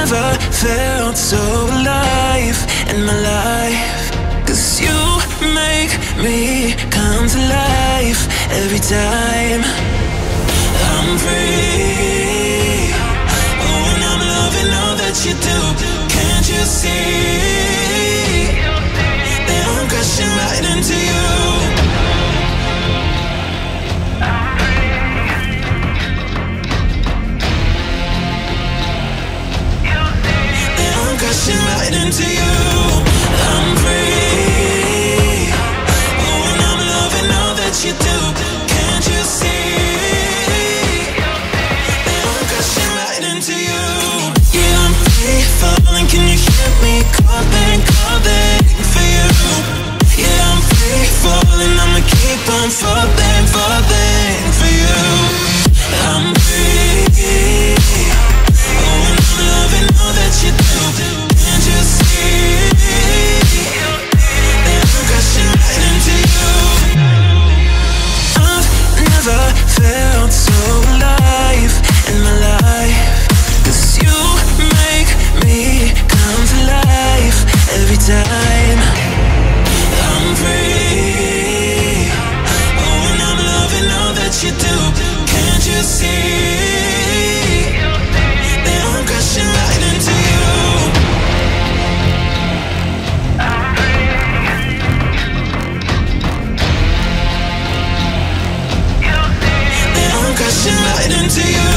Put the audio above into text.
never felt so alive in my life. 'Cause you make me come to life every time I'm free. Oh, and I'm loving all that you do. Can't you see that I'm crashing right into you? Crashing right into you. I'm free. Oh, and I'm loving all that you do. Can't you see that I'm crashing right into you? Yeah, I'm free falling. Can you hear me calling, calling for you? Yeah, I'm free falling. I'ma keep on falling, falling for you. I'm free. Oh, and I'm loving all that you do. Can't you see that I'm crashing right into you? I've never felt so alive in my life. 'Cause you make me come to life every time I'm free. Oh, and I'm loving all that you do. Can't you see that I'm crashing right into you? That I'm crashing right into you.